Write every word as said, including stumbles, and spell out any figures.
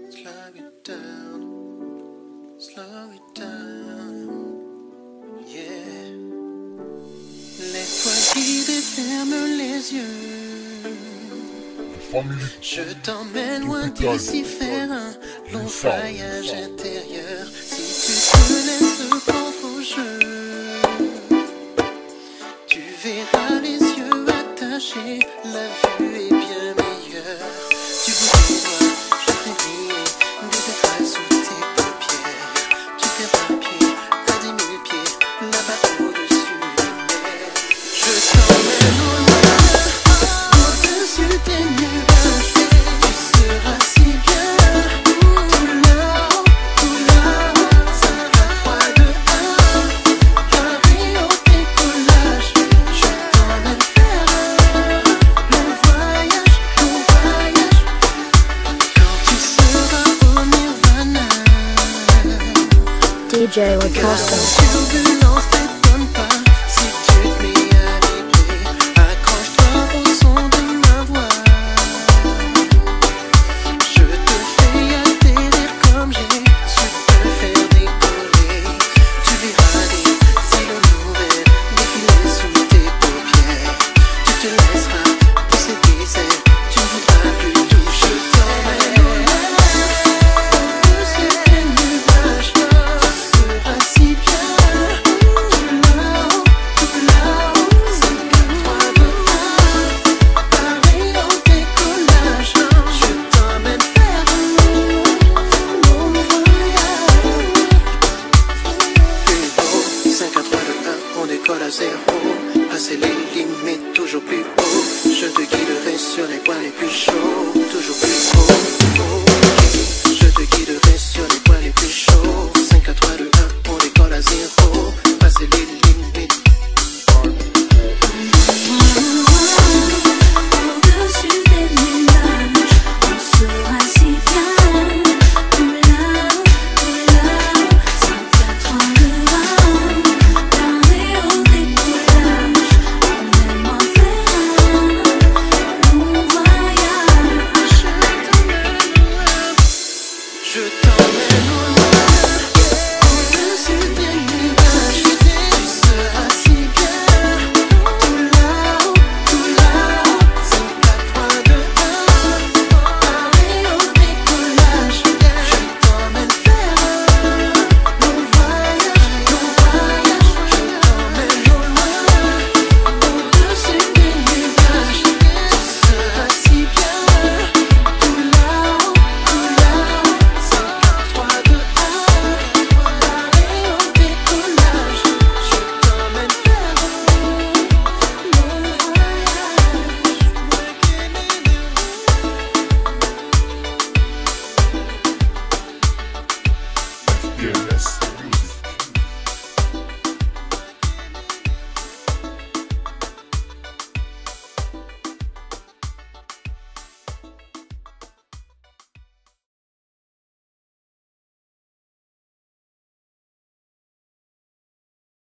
Slow it down, slow it down, yeah. Laisse-toi guider, ferme les yeux. Je t'emmène loin d'ici, faire un long voyage intérieur. Si tu te laisses prendre au jeu, tu verras les yeux attachés, la vue est bien meilleure. Tu voudrais voir, je t'ai mis des étoiles sous tes paupières. Tu verras pied à dix mille pieds, là-bas au-dessus des mers. Je t'emmène au loin, au-dessus des nuages. Tu seras si bien, tout là-haut, tout là-haut. cinq, quatre, trois, deux, un, Paris au décollage. Je t'emmène faire un long voyage, long voyage. Quand tu seras au Nirvana, Deejay Lakosta. turbulence t'étonne pas si tu te mets à vibrer. Accroche-toi au son de ma voix. Je te fais atterrir comme j'ai su te faire décoller. Tu verras des îles nouvelles défiler sous tes paupières. Tu te laisseras pousser des ailes, tu ne voudras plus tout. Je t'emmène au loin, au-dessus des nuages. Tu seras si bien, tout là-haut, tout là-haut. cinq, quatre, trois, deux, un, Paris au décollage. Je t'emmène faire un long voyage. Plus haut, cinq, quatre, trois, deux, un, on décolle à zéro. Passer les limites, toujours plus haut. Je te guiderai sur les points les plus chauds. Toujours plus haut, haut. Je te guiderai sur les points les plus chauds. cinq, quatre, trois, deux, un, on décolle à zéro. Passer les limites. Au-dessus des nuages, on sera si bien. Tout là-haut, tout là-haut, cinq, quatre, trois, deux, un, Paris au décollage. Emmène-moi faire un long voyage. Je t'emmène au loin, au-dessus des nuages. Tu seras si bien, tout là-haut, tout là-haut. cinq, quatre, trois, deux, un, Paris au décollage. Je t'emmène faire un long voyage, long voyage. Je t'emmène au loin, au-dessus des nuages. Tu seras si bien, tout là-haut, tout là-haut. cinq, quatre, trois, deux, un, Paris au décollage. Je t'emmène faire un long voyage. F T N S.